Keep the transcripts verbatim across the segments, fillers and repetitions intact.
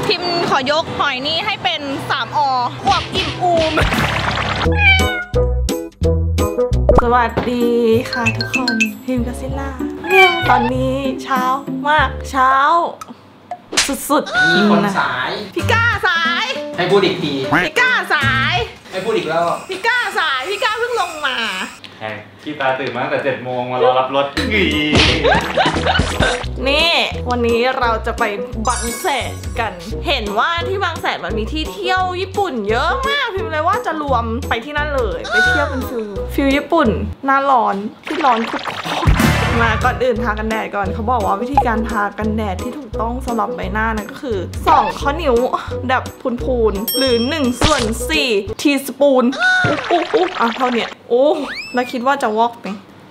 พิมพ์ขอยกหอยนี้ให้เป็นสามออวบอิ่มอูมสวัสดีค่ะทุกคนพิมพ์กัสซิล่าเนี่ยตอนนี้เช้ามากเช้าสุดๆมีคนสายพี่ก้าสายให้พูดอีกทีพี่ก้าสายให้พูดอีกแล้วพี่ก้าสายพี่ก้าเพิ่งลงมาแฮพี่ตาตื่นมาตั้งแต่เจ็ดโมงมารอรับรถนี่วันนี้เราจะไปบางแสนกันเห็นว่าที่บางแสนมันมีที่เที่ยวญี่ปุ่นเยอะมากพิมพ์เลยว่าจะรวมไปที่นั่นเลยไปเที่ยวเป็นฟิลฟิลญี่ปุ่นหน้าร้อนที่ร้อนคุกมาก่อนอื่นทากันแดดก่อนเขาบอกว่าวิธีการทากันแดดที่ถูกต้องสำหรับใบหน้านั่นก็คือสองข้อนิ้วแบบพูนๆหรือหนึ่งส่วนสี่ทีสปูนอุ๊บอุ๊บอ่ะเท่าเนี้ยโอ้แล้วคิดว่าจะวอกไหม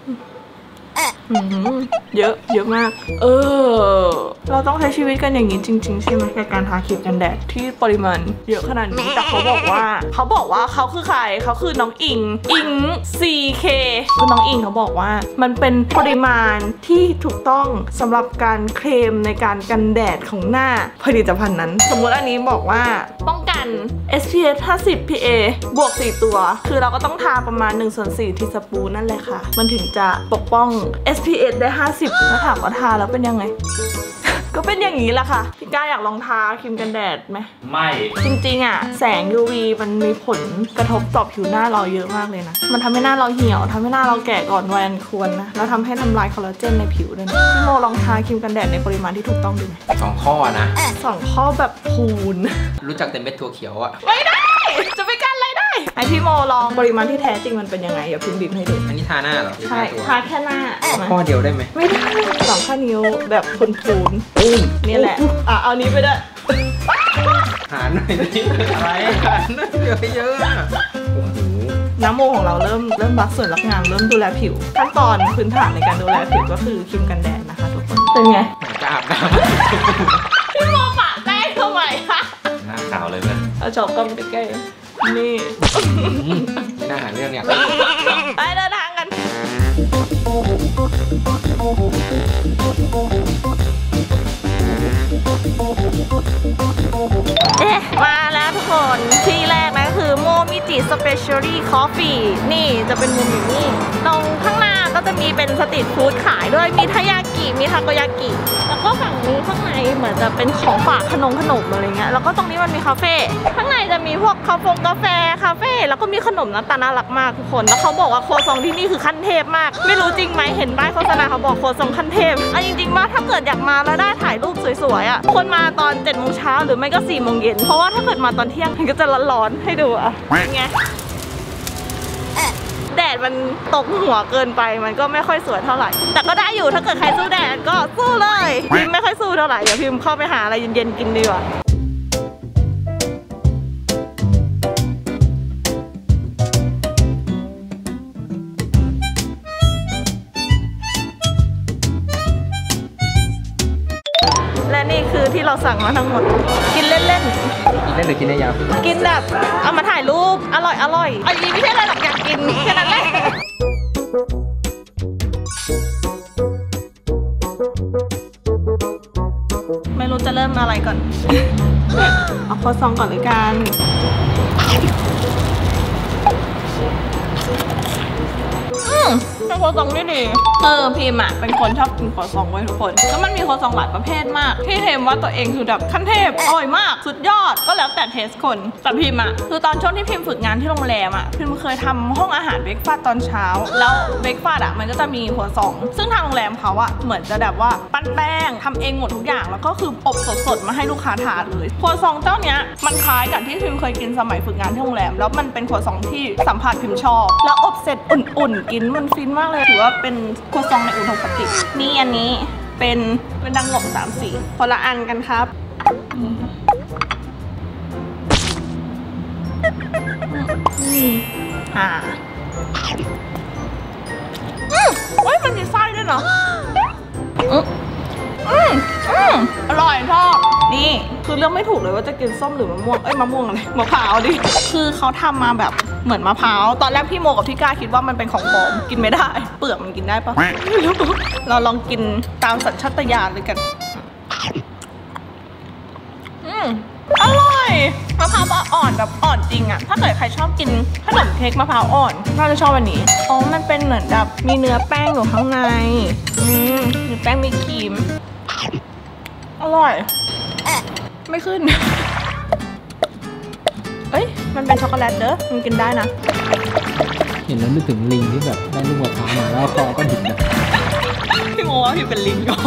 เยอะเยอะมากเออเราต้องใช้ชีวิตกันอย่างนี้จริงๆใช่ไหมกับการทาครีมกันแดดที่ปริมาณเยอะขนาดนี้แต่เขาบอกว่าเขาบอกว่าเขาคือใครเขาคือน้องอิงอิง ซี เค คือน้องอิงเขาบอกว่ามันเป็นปริมาณที่ถูกต้องสำหรับการเคลมในการกันแดดของหน้าผลิตภัณฑ์นั้นสมมติอันนี้บอกว่าป้องกัน เอส พี เอฟ ห้าสิบ พี เอ บวกสี่ตัวคือเราก็ต้องทาประมาณหนึ่งส่วนสี่ทีสปูนนั่นแหละค่ะมันถึงจะปกป้อง เอส พี เอฟ ได้ห้าสิบแล้วถามว่าทาแล้วเป็นยังไง ก็เป็นอย่างนี้แหละค่ะพี่ก้าอยากลองทาครีมกันแดดไหมไม่จริงๆอ่ะแสง ยู วี มันมีผลกระทบต่อผิวหน้าเราเยอะมากเลยนะมันทำให้หน้าเราเหี่ยวทำให้หน้าเราแก่ก่อนวัยอันควรนะแล้วทำให้ทำลายคอลลาเจนในผิวด้วยนะพี่โมลองทาครีมกันแดดในปริมาณที่ถูกต้องดูไหมสองข้อนะสองข้อแบบพูนรู้จักแต่เม็ดถั่วเขียวอะไม่ได้จะไปกันอะไรได้ไอพี่โมลองปริมาณที่แท้จริงมันเป็นยังไงอย่าพิมพ์บีบให้ดูอันนี้ทาหน้าเหรอใช่ทาแค่หน้าข้อเดียวได้ไหมไม่ได้สองข้อนิ้วแบบพูนๆนี่แหละอ่ะเอานี้ไปด้วยหาหน่อยดิอะไรหาหน่อยเยอะเยอะโอ้โหน้ำโมของเราเริ่มเริ่มรักสวยรักงามเริ่มดูแลผิวขั้นตอนพื้นฐานในการดูแลผิวก็คือครีมกันแดดนะคะทุกคนเป็นไงจะอาบน้ำพี่โมปะแป้งทำไมคะหน้าขาวเลยเพื่อนเอาจอบกล้องไปใกล้นี่ไม่น่าหาเรื่องเนี่ยไปเดินทางกันเอ๊ะมาแล้วทุกคนที่แรกนะคือโมมิจิสเปเชียลี่คอฟฟี่นี่จะเป็นมุมอย่างนี้ตรงข้างหน้าก็จะมีเป็นสตรีทฟู้ดขายด้วยมีทายากิมีทาโกยากิแล้วก็ฝั่งนี้ข้างในเหมือนจะเป็นของฝากขนมขนมอะไรเงี้ยแล้วก็ตรงนี้มันมีคาเฟ่ข้างในจะมีพวกคาเฟ่กาแฟคาเฟ่แล้วก็มีขนมหน้าตาน่ารักมากทุกคนแล้วเขาบอกว่าโคซองที่นี่คือขั้นเทพมากไม่รู้จริงไหมเห็นป้ายโฆษณาเขาบอกโคซองขั้นเทพอ่ะจริงๆว่าถ้าเกิดอยากมาแล้วได้ถ่ายรูปสวยๆอ่ะคนมาตอนเจ็ดโมงเช้าหรือไม่ก็สี่โมงเย็นเพราะว่าถ้าเกิดมาตอนเที่ยงมันก็จะร้อนๆให้ดูอ่ะไงแดดมันตกหัวเกินไปมันก็ไม่ค่อยสวยเท่าไหร่แต่ก็ได้อยู่ถ้าเกิดใครสู้แดดก็สู้เลยพิมไม่ค่อยสู้เท่าไหร่เดี๋ยวพิมเข้าไปหาอะไรเย็นๆกินดีกว่าและนี่คือที่เราสั่งมาทั้งหมดกินเล่นๆเล่นหรือกินได้ยาวกินแบบเอามาถ่ายรูปอร่อยอร่อยอันนี้ไม่ใช่อะไรหรอกอยากกินแค่นั้นแหละไม่รู้จะเริ่มอะไรก่อนเอาครัวซองก่อนเลยกันอืมเป็นครัวซองที่ดีเออพิมอะเป็นคนชอบกินครัวซองไว้ทุกคนแล้วมันมีครัวซองหลายประเภทมากที่เทมว่าตัวเองคือแบบขั้นเทพอร่อยมากสุดยอดก็แล้วแต่เทสคนแต่พิมอะคือตอนช่วงที่พิมฝึกงานที่โรงแรมอะพิมเคยทำห้องอาหารเบรกฟาสต์ตอนเช้าแล้วเบรกฟาสต์อะมันก็จะมีครัวซองซึ่งทางโรงแรมเขาอะเหมือนจะแบบว่าปั้นแป้งทำเองหมดทุกอย่างแล้วก็คืออบสดๆมาให้ลูกค้าทานเลยครัวซองเจ้าเนี้ยมันคล้ายกับที่พิมเคยกินสมัยฝึกงานที่โรงแรมแล้วมันเป็นครัวซองที่สัมผัสพิมชอบแล้วอบเสร็จอุ่นๆกินมันฟินมากเลยถือว่าเป็นครัวซองในอุณหภูมิปกตินี่อันนี้เป็นเป็นดังหลบสามสีคนละอันกันครับนี่อ่าอืมเฮ้ยมันมีไส้ด้วยเนาะอืมอืมอืมอร่อยชอบนี่คือเลือกไม่ถูกเลยว่าจะกินส้มหรือมะม่วงเอ้ยมะม่วงอะไรมะพร้าวดิคือเขาทำมาแบบเหมือนมะพร้าวตอนแรกพี่โมกับพี่ก้าคิดว่ามันเป็นของปลอมกินไม่ได้เปลือกมันกินได้ปะไม่รู้เราลองกินตามสัญชาตญาณเลยกันอืมมอร่อยมะพร้าวอ่อนแบบอ่อนจริงอะถ้าเกิดใครชอบกินขนมเค้กมะพร้าวอ่อนน่าจะชอบอันนี้อ๋อมันเป็นเหมือนแบบมีเนื้อแป้งอยู่ข้างในอืมมีแป้งมีครีมอร่อยไม่ขึ้นเอ้ยมันเป็นช็อกโกแลตเด้อมันกินได้นะเห็นแล้วนึกถึงลิงที่แบบได้ลูกมะพร้าวมาแล้วคอก็ดิบนะพี่โมว่าพี่เป็นลิงก่อ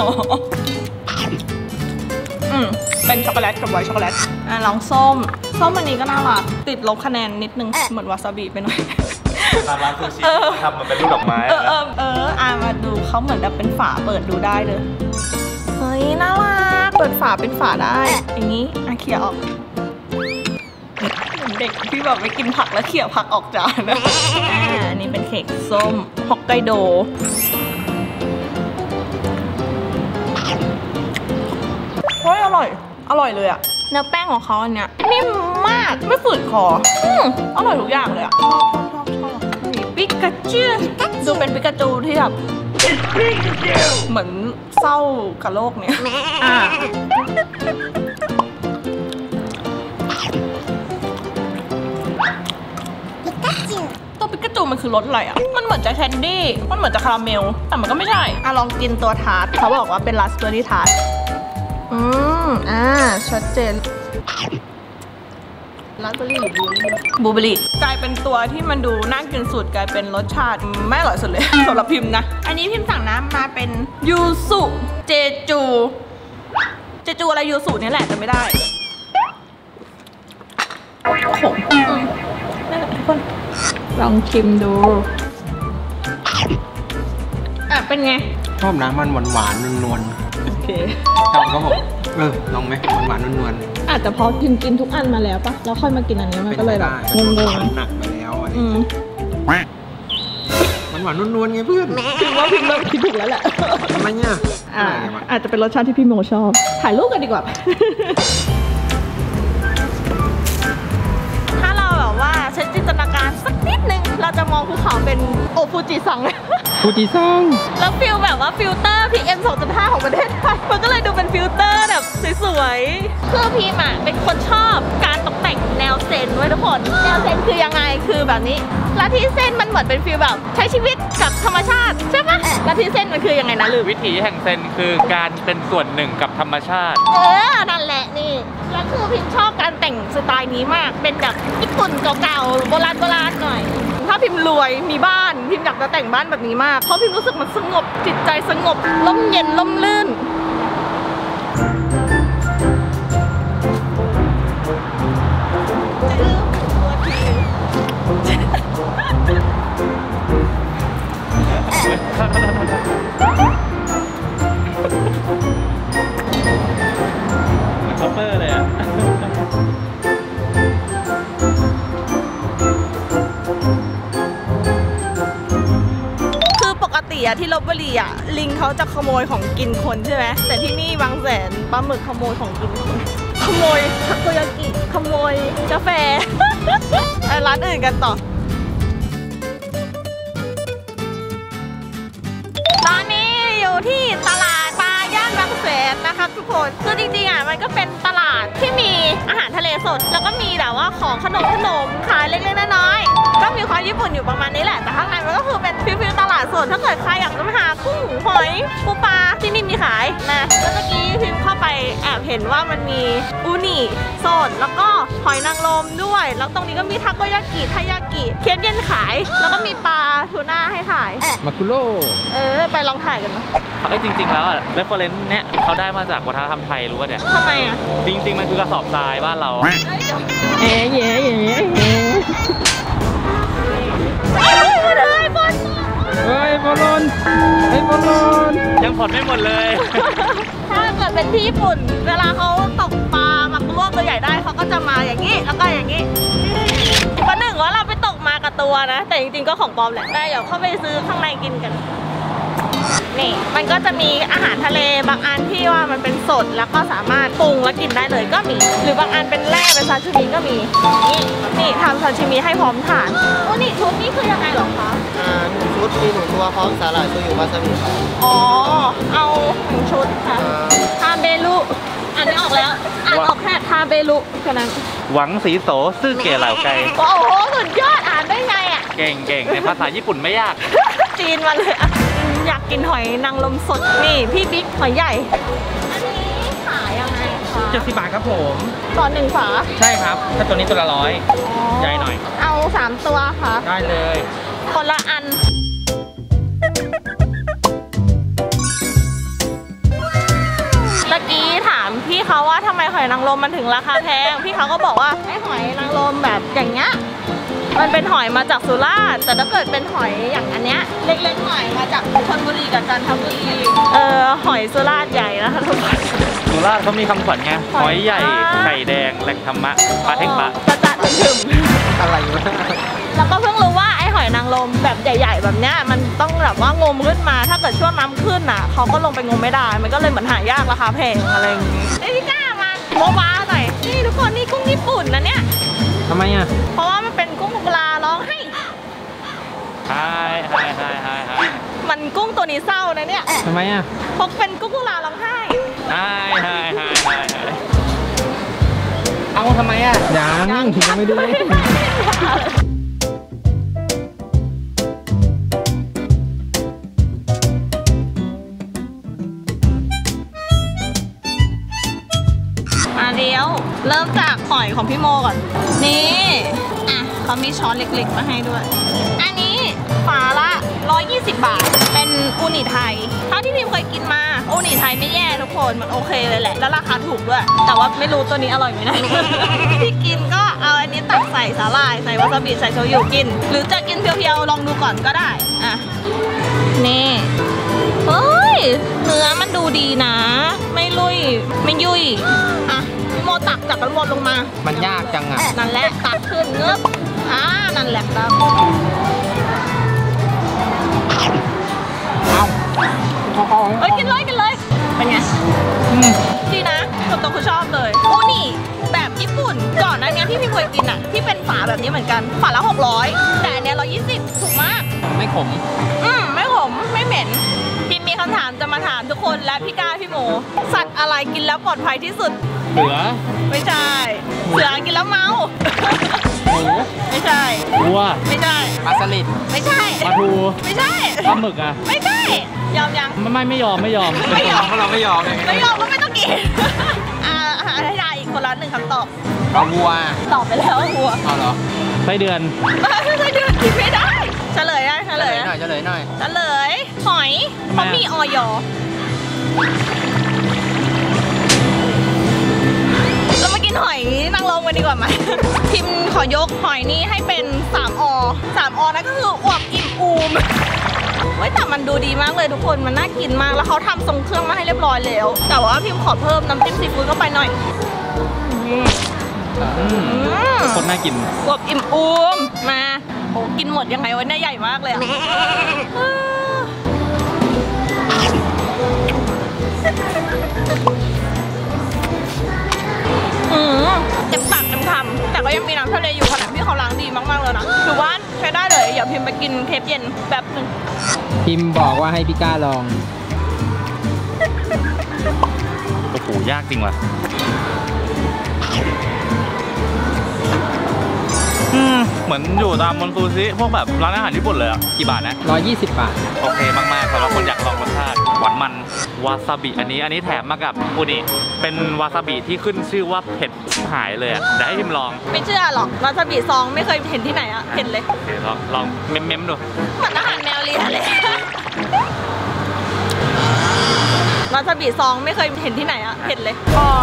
อืมเป็นช็อกโกแลตกับไวท์ช็อกโกแลตอ่ะลองส้มส้มอันนี้ก็น่ารักติดลบคะแนนนิดนึงเหมือนวาซาบิไปหน่อยร้านร้านซูชิทำมันเป็นรูปดอกไม้เออเออเอออ่ะมาดูเขาเหมือนแบบเป็นฝาเปิดดูได้เลยเฮ้ยน่ารักเปิดฝาเป็นฝาได้อย่างนี้อ่ะเขี่ยออกเหมือนเด็กที่แบบไม่กินผักแล้วเขี่ยผักออกจานนะอ่าอันนี้เป็นเค้กส้มฮอกไกโดเฮ้ยอร่อยอร่อยเลยอะเนื้อแป้งของเขาอันเนี้ยนิ่มมากไม่ฝืดคออืมอร่อยทุกอย่างเลยอะชอบชอบชอบชอบนี่ปิกาจูดูเป็นปิกาจูที่แบบเหมือนเศร้ากับโลกเนี้ยอ่ะตัวปิกาจูมันคือรสอะไรอ่ะมันเหมือนจะแคนดี้มันเหมือนจะคาราเมลแต่มันก็ไม่ใช่อ่ะลองกินตัวทาร์ตเขาบอกว่าเป็นราสเบอร์รี่ทาร์ตอืมอ่าชัดเจนราสเบอร์รี่หรือบลูเบอร์รี่กลายเป็นตัวที่มันดูน่ากินสุดกลายเป็นรสชาติไม่อร่อยสุดเลย สำหรับพิมพ์นะอันนี้พิมพ์สั่งน้ำมาเป็นยูสุเจจูเจจูอะไรยูสุนี่แหละแต่ไม่ได้ขมนั่นแหละทุกคนลองชิมดูอ่ะเป็นไงชอบนะมันหวานหวานนวลโอเคๆชอบก็บอกเออลองไหมหวานหวานนวลอาจจะเพราะพิมกินทุกอันมาแล้วปะแล้วค่อยมากินอันนี้ๆมันเป็นก็เลยไปแบบได้งงมันหนักไปแล้วอะไรๆอืมมันหวานนวลๆไงเพื่อนพิมว่าพิมเริ่มคิดถูกแล้วแหละทำไมเนี่ยอ่าอะไรวะอาจจะเป็นรสชาติที่พี่โมชอบ ถ่ายรูปกันดีกว่า ถ้าเราแบบว่าใช้จินตนาการสักนิดนึง เราจะมองภูเขาเป็นโอฟูจิซังฟูจิซังแล้วฟิลแบบว่าฟิลเตอร์ พี เอ็ม สองจุดห้า ของประเทศไทย มันก็เลยดูเป็นฟิลเตอร์แบบสวยๆคือพีมอ่ะเป็นคนชอบการตกแต่งแนวเซนไว้ทุกคน แนวเซนคือยังไงคือแบบนี้แล้วที่เส้นมันเหมือนเป็นฟิลแบบใช้ชีวิตกับธรรมชาติใช่ปะแล้วที่เส้นมันคือยังไงนะลืมวิถีแห่งเซนคือการเป็นส่วนหนึ่งกับธรรมชาติเออ นั่นแหละนี่ แล้วคือพิมชอบการแต่งสไตล์นี้มาก เป็นแบบญี่ปุ่นเก่าๆ โบราณโบราณหน่อย ถ้าพิมรวยมีบ้านพิมอยากจะแต่งบ้านแบบนี้มาก เพราะพิมรู้สึกมันสงบจิตใจสงบร่มเย็นร่มลื่นคอปเปอร์เลยอ่ะคือปกติอะที่ลพบุรีอะลิงเขาจะขโมยของกินคนใช่ไหมแต่ที่นี่บางแสนปลาหมึกขโมยของกินคนขโมยทาโกยากิขโมยกาแฟ ไปร้านอื่นกันต่อตอนนี้อยู่ที่ตลาดปลาย่านบางแสนนะครับทุกคนคือจริงๆอ่ะมันก็เป็นตลาดที่มีอาหารทะเลสดแล้วก็มีแบบว่าของขนมขนมขายเล็กๆน้อยๆก็มีความญี่ปุ่นอยู่ประมาณนี้แหละแต่ข้างในมันก็คือเป็นฟิวๆตลาดสดถ้าเกิดใครอยากจะมาหากุ้งหอยปูปลาที่นี่มีขายนะแล้วเมื่อกี้พิมพ์เข้าไปแอบเห็นว่ามันมีอูนิสดแล้วก็หอยนางรมด้วยแล้วตรงนี้ก็มีทาโกยากิทายากิเค้กเย็นขายแล้วก็มีปลาทูน่าให้ถ่ายมาคุโร่เออไปลองถ่ายกันนะเอ้ยจริงๆแล้วอ่ะเรฟเฟอเรนซ์เนี่ยเขาได้มาจากวัฒนธรรมไทยรู้ป่ะเนี่ยทำไมอ่ะจริงๆมันคือกระสอบทรายบ้านเราเอ๊ะเย้เย้เย้เฮ้ยมาเลยบอลเฮ้ยบอลลอนเฮ้ยบอลลอนยังผ่อนไม่หมดเลยถ้าเกิดเป็นที่ญี่ปุ่นเวลาเขาตกปลามาลวกตัวใหญ่ได้เขาก็จะมาอย่างนี้แล้วก็อย่างนี้ประหนึ่งว่าเราไปตกมากับตัวนะแต่จริงๆก็ของปลอมแหละได้เดี๋ยวเข้าไปซื้อข้างในกินกันนี่มันก็จะมีอาหารทะเลบางอันที่ว่ามันเป็นสดแล้วก็สามารถปรุงแล้วกินได้เลยก็มีหรือบางอันเป็นแร่เป็นซาชิมิก็มีนี่นี่ทำซาชิมิให้พร้อมทานโอ้นี่ชุดนี้คือยังไงหรอคะอ่าหนึ่งชุดมีหนึ่งตัวพร้อมสาหร่ายโชยุวาซาบิครับอ๋อเอาหนึ่งชุดค่ะทานเบลุอ่านไม่ออกแล้วอ่านออกแค่ทาาเบลุแค่นั้นหวังสีโสซื่อเก๋เหล่าไกโอ้โหสุดยอดอ่านได้ไงอ่ะเก่งเก่งในภาษาญี่ปุ่นไม่ยากจีนมาเลยอ่ะอยากกินหอยนางรมสดนี่พี่บิ๊กหอยใหญ่อันนี้ขายยังไงคะเจ็ดสิบบาทครับผมต่อหนึ่งฝาใช่ครับ ถ้าตัวนี้ตัวละร้อยใหญ่หน่อยเอาสามตัวค่ะได้เลยคนละอันเมื่อกี้ถามพี่เขาว่าทำไมหอยนางรมมันถึงราคาแพงพี่เขาก็บอกว่าไอ้หอยนางรมแบบอย่างเงี้ยมันเป็นหอยมาจากสุราษฎร์แต่ถ้าเกิดเป็นหอยอย่างอันเนี้ยเล็กๆหน่อยมาจากชลบุรีกับจันทบุรีเออหอยสุราษฎร์ใหญ่นะคะทุกคนสุราษฎร์เขามีคำขวัญไงหอยใหญ่ไข่แดงแหล่งธรรมะปลาเท่งปลาจะจะถึงอะไรวะแล้วก็เพิ่งรู้ว่าไอ้หอยนางรมแบบใหญ่ๆแบบเนี้ยมันต้องแบบว่างมขึ้นมาถ้าเกิดช่วงน้ำขึ้นน่ะเขาก็ลงไปงมไม่ได้มันก็เลยเหมือนหายากราคาแพงอะไรอย่างงี้ไอ้พี่ก้ามาโมบ้าหน่อยนี่ทุกคนนี่กุ้งญี่ปุ่นนะเนี่ยทำไมอ่ะเพราะว่ามันเป็นกุ้งกุลาร้องให้ใช่ใช่ใช่ใช่ใช่มันกุ้งตัวนี้เศร้านะเนี่ยทำไมอ่ะเพราะเป็นกุ้งกุลาร้องไห้ใช่ใช่ใช่ใช่ใช่เอาทำไมอ่ะยังยังไม่ดูเลยมาเดี๋ยวเริ่มจากหอยของพี่โมก่อนนี่อ่ะเขามีช้อนเล็กๆมาให้ด้วยอันนี้ฝาละหนึ่งร้อยยี่สิบบาทเป็นอูนิไทยเท่าที่พิมเคยกินมาอูนิไทยไม่แย่ทุกคนมันโอเคเลยแหละแล้วราคาถูกด้วยแต่ว่าไม่รู้ตัวนี้อร่อยไหมนะ ที่กินก็เอาอันนี้ตักใส่สาหร่ายใส่วาซาบิใส่โชยุกินหรือจะกินเพียวๆลองดูก่อนก็ได้อ่ะนี่เฮ้ยเนื้อมันดูดีนะไม่ลุยไม่ยุ่ยอ่ะพี่โมตักจากข้างบนลงมามันยากจังอ่ะนั่นแหละตักขึ้นเงือบอ่านั่นแหละครับเอาเอาเฮ้ยกินเลยกินเลยเป็นไงดีนะส่วนตัวคือชอบเลยโอ้นี่แบบญี่ปุ่นก่อนหน้านี้ที่พี่เคยกินอ่ะที่เป็นฝาแบบนี้เหมือนกันฝาละหกร้อยแต่อันเนี้ยร้อยยี่สิบถูกมากไม่ขมอืมไม่ขมไม่เหม็นพิมมีคำถามจะมาถามทุกคนและพี่ก้าพี่โมสัตว์อะไรกินแล้วปลอดภัยที่สุดเสือไม่ใช่เสือกินแล้วเมาหมูไม่ใช่วัวไม่ใช่ปลาสลิดไม่ใช่ปลาทูไม่ใช่ปลาหมึกอ่ะไม่ใช่ยอมยังไม่ไม่ไม่ยอมไม่ยอมไม่ยอมเพราะเราไม่ยอมเลยไม่ยอมก็ไม่ต้องกิน อ่าให้ได้อีกคนละหนึ่งคำตอบปลาวัวตอบไปแล้วหัวเอาเหรอไส้เดือนไม่ใช่เดือนกินไม่ได้เฉลยได้เฉเฉลลยยหน่อยเฉลยหน่อยเฉลยหอยเขามีออยเรามากินหอยนางรมกันดีกว่าไหม พิมพ์ขอยกหอยนี้ให้เป็นสามอสามอนั่นก็คืออวบอิ่มอูมเว้ยแต่มันดูดีมากเลยทุกคนมันน่ากินมากแล้วเขาทำทรงเครื่องมาให้เรียบร้อยแล้ว แต่ว่าพิมพ์ขอเพิ่มน้ำจิ้มซีฟู้ดเข้าไปหน่อยนี่อืมอืมคนน่ากินอวบอิ่มอูมมาโอ้กินหมดยังไงวะเนี่ยใหญ่มากเลยอะอืมเต็มปากเต็มคำแต่ก็ยังมีน้ำทะเลอยู่ขนาดที่เขาล้างดีมากๆเลยนะถือว่าใช้ได้เลยอย่าพิมพ์ไปกินเคปเย็นแบบหนึ่งพิมพ์บอกว่าให้พี่ก้าลองโอ้โหยากจริงว่ะอืมเหมือนอยู่ตามมอนซูซิพวกแบบร้านอาหารญี่ปุ่นเลยอ่ะกี่บาทนะร้อยยี่สิบบาทโอเคมากๆสำหรับคนอยากลองรสชาติหวานมันวาซาบิอันนี้อันนี้แถมมากับอูนิเป็นวาซาบิที่ขึ้นชื่อว่าเผ็ดหายเลยอ่ะเดี๋ยวให้พิมพ์ลองไม่เชื่อหรอกวาซาบิซองไม่เคยเห็นที่ไหนอะเห็นเลยโอเคลองลองเม้มๆดูเหมือนอาหารแมวเลียเลย วาซาบิซองไม่เคยเห็นที่ไหนอะเห็นเลยอ๋อ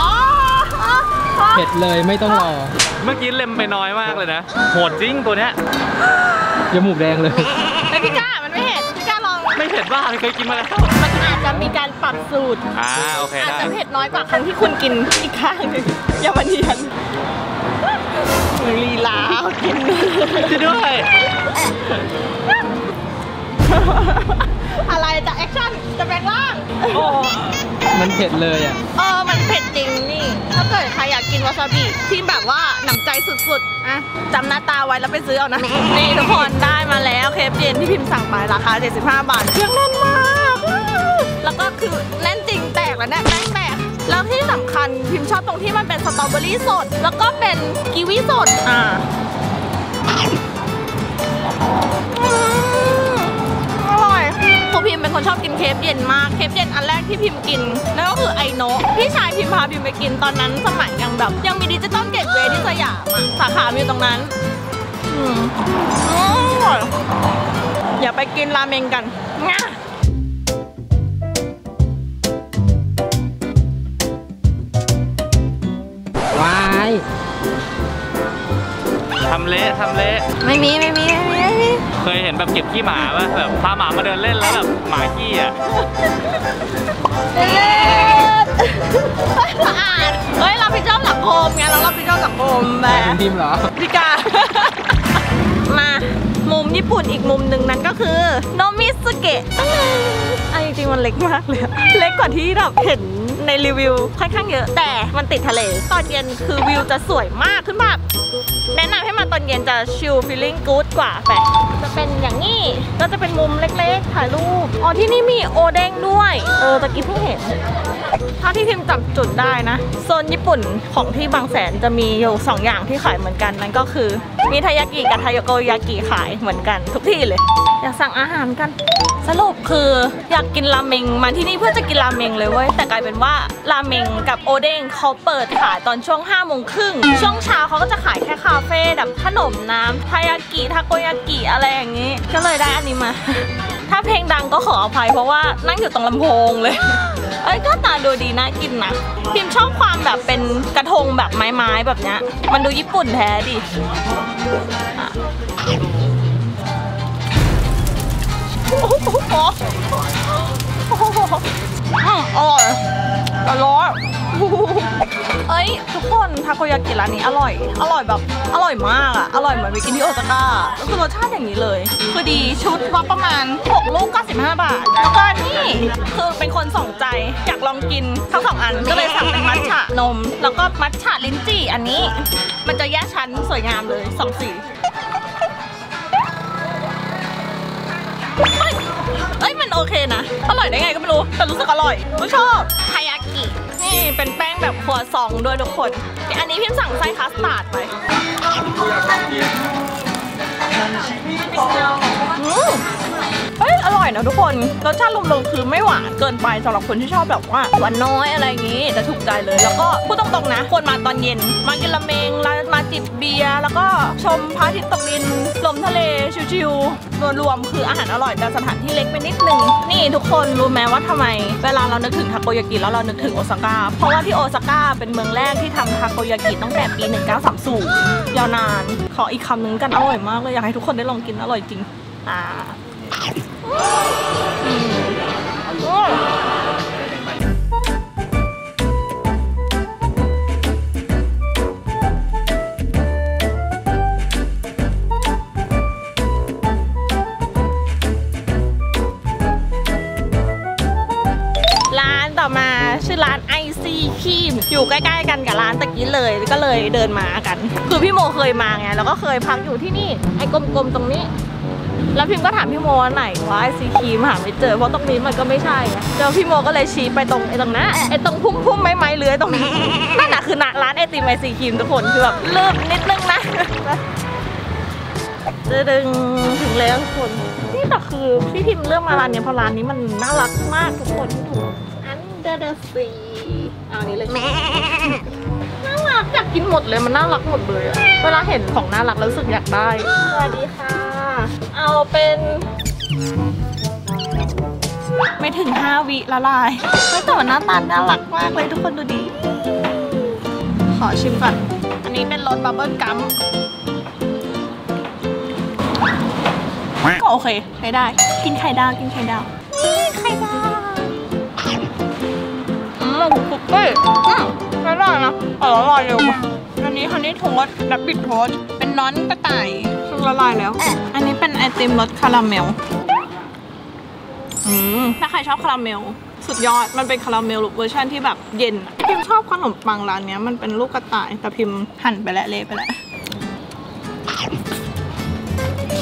เผ็ดเลยไม่ต้องรอเมื่อกี้เล็มไปน้อยมากเลยนะโหดจริงตัวเนี้ยจมูกแดงเลยไอพี่ก้ามันไม่เห็นพี่ก้าลองไม่เผ็ดบ้าเลยเคยกินมาแล้วมันอาจจะมีการปรับสูตรอ่าโอเคอาจได้จะเผ็ดน้อยกว่าครั้งที่คุณกินอีกข้างหนึ่งอย่ามาเนียนลีลากินช่วยด้วยอะไรจะแอคชั่นจะแปลงร่างโอ้มันเผ็ดเลยอ่ะเออมันเผ็ดจริงนี่ถ้าเกิดใครอยากกินวาซาบิที่แบบว่าหนำใจสุดๆอะจำหน้าตาไว้แล้วไปซื้อเอานะนี่ทุกคนได้มาแล้วเคปเย็นที่พิมพ์สั่งไปราคาเจ็ดสิบห้าบาทเครื่องแน่นมากแล้วก็คือแน่นจริงแตกแล้วเนี่ยแป้งแตกแล้วที่สำคัญพิมชอบตรงที่มันเป็นสตรอเบอรี่สดแล้วก็เป็นกีวีสดอ่าอร่อยคือพิมเป็นคนชอบกินเคฟเย็นมากเคฟเย็นอันแรกที่พิมกินนั่นก็คือไอโนะพี่ชายพิมพาพิมไปกินตอนนั้นสมัยยังแบบยังมีดิจิตอลเกตเวย์ที่สยามอะสาขาอยู่ตรงนั้นอืมอร่อยอย่าไปกินราเมงกันงะวายทำเละทำเละไม่มีไม่มีไม่มีไม่มีเคยเห็นแบบเก็บขี้หมาป่ะแบบพาหมามาเดินเล่นแล้วแบบหมาขี้อ่ะเอ๊ะสะอาดเฮ้ยเราไปชอบสังคมไงเราเราไปชอบสังคมแบบทีมเหรอพี่กามามุมญี่ปุ่นอีกมุมหนึ่งนั้นก็คือโนมิสเกะอันจริงๆมันเล็กมากเลยเล็กกว่าที่แบบเห็นในรีวิวค่อนข้างเยอะแต่มันติดทะเลตอนเย็นคือวิวจะสวยมากขึ้นแบบแนะนำให้มาตอนเย็นจะชิลฟีลลิ่งกู๊ดกว่าแต่จะเป็นอย่างนี้ก็จะเป็นมุมเล็กๆถ่ายรูปอ๋อที่นี่มีโอเด้งด้วยเออตะกี้เพิ่งเห็นถ้าที่พิมพ์จับจุดได้นะโซนญี่ปุ่นของที่บางแสนจะมีอยู่สองอย่างที่ขายเหมือนกันนั่นก็คือมีทายากิกับทายโกยากิขายเหมือนกันทุกที่เลยอยากสั่งอาหารกันสรุปคืออยากกินราเมงมาที่นี่เพื่อจะกินราเมงเลยเว้ยแต่กลายเป็นว่าราเมงกับโอเด้งเขาเปิดขายตอนช่วงห้าโมงครึ่งช่วงเช้าเขาก็จะขายแค่คาเฟ่แบบขนมน้ำทายากิทาโกยากิอะไรอย่างนี้ก็เลยได้อันนี้มาถ้าเพลงดังก็ขออภัยเพราะว่านั่งอยู่ตรงลำโพงเลยเอ้ยก็ตาดูดีน่ากินนะพิมชอบความแบบเป็นกระทงแบบไม้ๆแบบเนี้ยมันดูญี่ปุ่นแท้ดิโอ้โหโอ้โหอร่อยอร่อยเอ้ยทุกคนทาโกยากิร้านนี้อร่อยอร่อยแบบอร่อยมากอะอร่อยเหมือนไปกินที่โอซาก้าแล้วคือรสชาติอย่างนี้เลยคือดีชุดว่าประมาณหกลูกเก้าสิบห้าบาทแล้วก็นี่คือเป็นคนสองใจอยากลองกินทั้งสองอันก็เลยสั่งเป็นมัทฉะนมแล้วก็มัทฉะลิ้นจี่อันนี้มันจะแยกชั้นสวยงามเลยสองสีเอ้ยมันโอเคนะอร่อยได้ไงก็ไม่รู้แต่รู้สึกอร่อยไม่ชอบทายากินี่เป็นแป้งแบบครัวซองด้วยทุกคนอันนี้พิมสั่งไส้คัสตาร์ดไปอืมเฮ้ยอร่อยนะทุกคนรสชาติรวมๆคือไม่หวานเกินไปสำหรับคนที่ชอบแบบว่าหวานน้อยอะไรอย่างนี้จะถูกใจเลยแล้วก็พูดตรงๆนะควรมาตอนเย็นมากินราเมงมาจิบเบียร์แล้วก็ชมพระอาทิตย์ตกดินลมทะเลชิวๆรวมๆคืออาหารอร่อยแต่สถานที่เล็กไปนิดนึงนี่ทุกคนรู้ไหมว่าทำไมเวลาเรานึกถึงทาโกยากิแล้วเรานึกถึงโอซาก้าเพราะว่าที่โอซาก้าเป็นเมืองแรกที่ทำทาโกยากิตั้งแต่ปีหนึ่งเก้าสามศูนย์ยาวนานขออีกคำนึงกันอร่อยมากเลยอยากให้ทุกคนได้ลองกินอร่อยจริงอ่าร้านต่อมาชื่อร้านไอซีคีมอยู่ใกล้ๆกันกับร้านตะกี้เลยก็เลยเดินมากันคือพี่โมเคยมาไงแล้วก็เคยพักอยู่ที่นี่ไอ้กลมๆตรงนี้แล้วพิมก็ถามพี่โมว่าไหนว่าไอซีคีมหาไม่เจอเพราะตรงนี้มันก็ไม่ใช่แล้วพี่โมก็เลยชี้ไปตรงไอ้ตรงนั้นไอ้ตรงพุ่มๆไม้ไม้เลื้อยตรงนี้นั่นน่ะคือร้านไอติมไอซีคีมทุกคนคือแบบเลิศนิดนึงนะจะดึงถึงแล้วทุกคนนี่แต่คือพี่พิมเลือกมาร้านนี้เพราะร้านนี้มันน่ารักมากทุกคนดูอันเดอร์เดอร์ซีเอานี้เลยน่ารักอยากกินหมดเลยมันน่ารักหมดเลยเวลาเห็นของน่ารักแล้วรู้สึกอยากได้สวัสดีค่ะเอาเป็นไม่ถึงห้าวิละลายแต่ว่าหน้าตาน่ารักมากเลยทุกคนดูดิขอชิมก่อนอันนี้เป็นรสบับเบิ้ลกัมก็โอเคใช้ได้กินไข่ดาวกินไข่ดาวไข่ดาวอืมคุกกี้อืมใช้ได้นะอร่อยเร็วอันนี้ฮันนี่โทสต์แบบบิดโทสต์เป็นน้อนกระต่ายซึ่งละลายแล้วอันนี้เป็นไอติมรสคาราเมลอืมถ้าใครชอบคาราเมลสุดยอดมันเป็นคาราเมลเวอร์ชันที่แบบเย็นพิมชอบขนมปังร้านนี้มันเป็นลูกกระต่ายแต่พิมหั่นไปแล้วเละไปแล้ว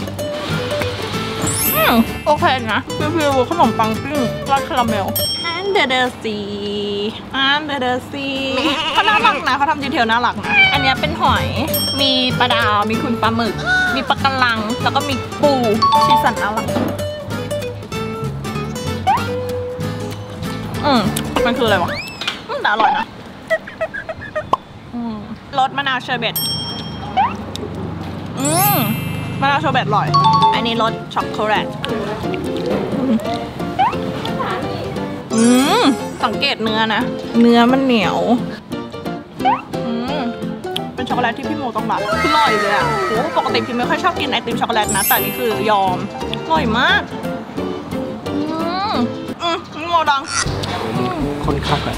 โอเคนะฟิวๆขนมปังปิ้งราดคาราเมลแฮนเดอร์ซีอันเดอร์ซีเขาน่ารักนะเขาทำดีเทลน่ารักนะอันนี้เป็นหอยมีปลาดาวมีคุณปลาหมึกมีปลากระลังแล้วก็มีปูชีสันน่ารักอืมมันคืออะไรวะอืมแต่อร่อยนะอืมรสมะนาวเชอร์เบตอืมมะนาวเชอร์เบตอร่อยอันนี้รสช็อกโกแลตอืมสังเกตเนื้อนะเนื้อมันเหนียวอืมเป็นช็อกโกแลตที่พี่โมต้องรับคืออร่อยเลยอ่ะโหปกติพี่ไม่ค่อยชอบกินไอติมช็อกโกแลตนะแต่นี่คือยอมอร่อยมากอืมอืมพี่โมดังคนคักอ่ะ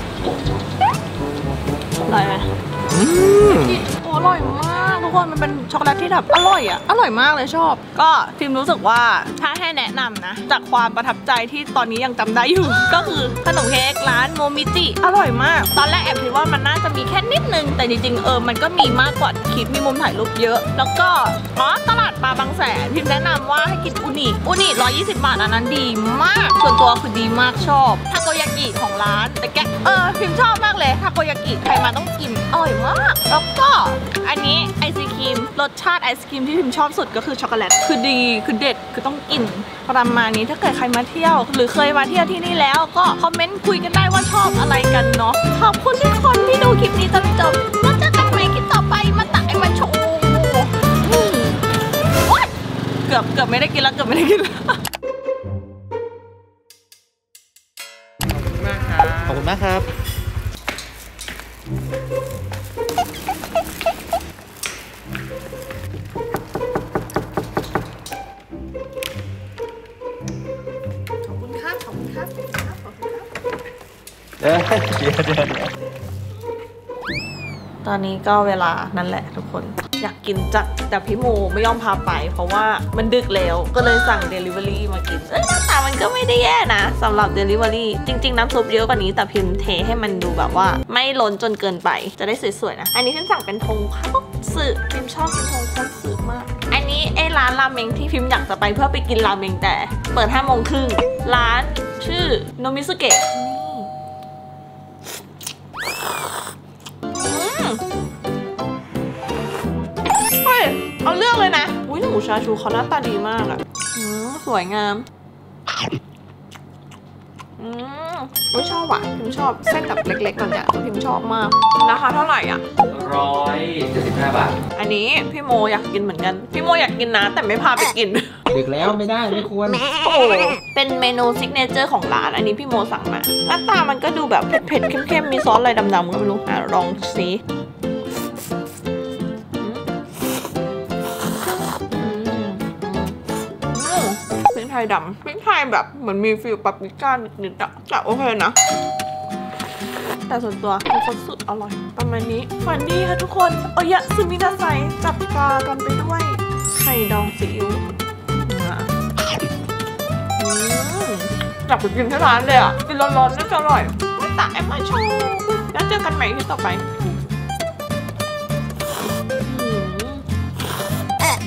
อร่อยไหมโอ้อร่อยมากทุกคนมันเป็นช็อกโกแลตที่แบบอร่อยอ่ะอร่อยมากเลยชอบก็พิมรู้สึกว่าถ้าให้แนะนำนะจากความประทับใจที่ตอนนี้ยังจำได้อยู่ ก็คือขนมเค้กร้านโมมิจิอร่อยมากตอนแรกแอบคิดว่ามันน่าจะมีแค่นิดนึงแต่จริงๆเออมันก็มีมากกว่าคิดมีมุมถ่ายรูปเยอะแล้วก็อ๋อตลาดปลาบางแสนพิมแนะนำว่าให้กินอุนิอุนิร้อยยี่สิบบาทอันนั้นดีมากส่วนตัวคือดีมากชอบทาโกยากิของร้านแต่แกเออพิมชอบมากเลยทาโกยากิใครมาต้องกินอร่อยมากแล้วก็อันนี้ไอศครีมรสชาติไอศครีมที่พิมชอบสุดก็คือช็อกโกแลตคือดีคือเด็ดคือต้องกินประมาณนี้ถ้าเกิดใครมาเที่ยวหรือเคยมาเที่ยวที่นี่แล้วก็คอมเมนต์คุยกันได้ว่าชอบอะไรกันเนาะขอบคุณทุกคนที่ดูคลิปนี้จนจบแล้วเจอกันใหม่คลิปต่อไปมาตักไอมาโชว์เกือบเกือบไม่ได้กินแล้วเกือบไม่ได้กินแล้วขอบคุณมากครับขอบคุณครับขอบคุณครับขอบคุณครับขอบคุณครับเดี๋ยวเดี๋ยวเดี๋ยวตอนนี้ก็เวลานั่นแหละทุกคนอยากกินจัดแต่พี่โมไม่ยอมพาไปเพราะว่ามันดึกแล้วก็เลยสั่ง Delivery มากินเอ้ยหน้าตามันก็ไม่ได้แย่นะสำหรับ Delivery จริงๆน้ำซุปเยอะกว่านี้แต่พิมเทให้มันดูแบบว่าไม่ล้นจนเกินไปจะได้สวยๆนะอันนี้พิมสั่งเป็นทงคัตสึพิมชอบกินทงคัตสึมากอันนี้ไอ้ร้านราเมงที่พิมอยากจะไปเพื่อไปกินราเมงแต่เปิดห้าโมงครึ่งร้านชื่อโนมิสุเกะเฮ้ยเอาเรื่องเลยนะอุ้ยหมูชาชูเขาหน้าตาดีมากอ่ะอืมสวยงามอืมอุ้ยชอบอ่ะพิมชอบเส้นแบบเล็กๆแบบเนี้ยพิมชอบมากราคาเท่าไหร่อ่ะร้อยเจ็ดสิบห้าบาทอันนี้พี่โมอยากกินเหมือนกันพี่โมอยากกินนะแต่ไม่พาไปกินดึกแล้วไม่ได้ไม่ควรโอ้เป็นเมนูซิกเนเจอร์ของร้านอันนี้พี่โมสั่งมาหน้าตามันก็ดูแบบเผ็ดๆเข้มๆมีซอสอะไรดำๆก็ไม่รู้อ่ะลองสิพริกไทยดำพริกไทยแบบเหมือนมีฟิลปาปริก้านิดๆอะแต่โอเคนะแต่ส่วนตัวคือคนสุดอร่อยประมาณนี้วันนี้ค่ะทุกคนโอยะซึมินาไซจับปลากันไปด้วยไข่ดองซีอิ๊วอยากไปกินที่ร้านเลยอ่ะกินร้อนๆน่าจะอร่อยไม่ต่างแอมมาโชว์แล้วเจอกันใหม่ที่ต่อไป